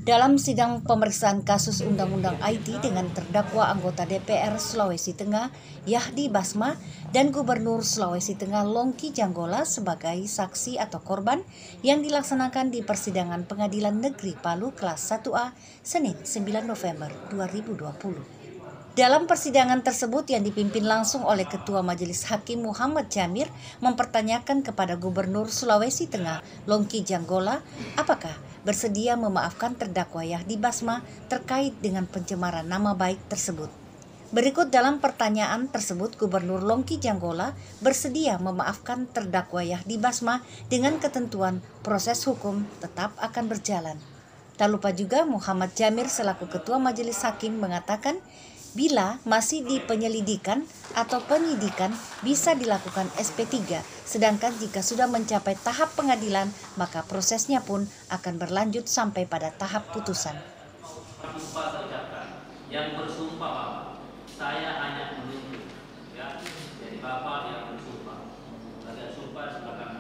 Dalam sidang pemeriksaan kasus Undang-Undang IT dengan terdakwa anggota DPR Sulawesi Tengah Yahdi Basma dan Gubernur Sulawesi Tengah Longki Janggola sebagai saksi atau korban yang dilaksanakan di persidangan Pengadilan Negeri Palu kelas 1A Senin 9 November 2020. Dalam persidangan tersebut yang dipimpin langsung oleh Ketua Majelis Hakim Muhammad Jamir mempertanyakan kepada Gubernur Sulawesi Tengah Longki Janggola apakah bersedia memaafkan terdakwa Yahdi Basma terkait dengan pencemaran nama baik tersebut. Berikut dalam pertanyaan tersebut Gubernur Longki Janggola bersedia memaafkan terdakwa Yahdi Basma dengan ketentuan proses hukum tetap akan berjalan. Tak lupa juga Muhammad Jamir selaku Ketua Majelis Hakim mengatakan bila masih di penyelidikan atau penyidikan bisa dilakukan SP3, sedangkan jika sudah mencapai tahap pengadilan maka prosesnya pun akan berlanjut sampai pada tahap putusan. Yang bersumpah Bapak, saya hanya menuntut, ya, jadi Bapak yang bersumpah. Saya sumpah silakan.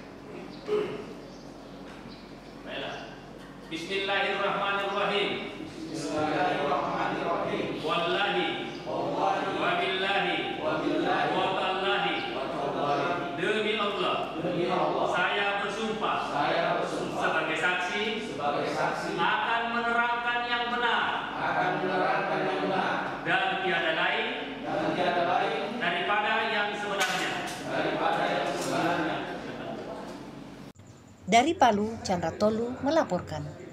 Baiklah. Bismillahirrahmanirrahim. Bismillahirrahmanirrahim. Wallahi, wabillahi, watallahi, demi Allah, saya bersumpah sebagai saksi akan menerangkan yang benar, dan tiada lain daripada yang sebenarnya. Dari Palu, Chandra Tolu melaporkan.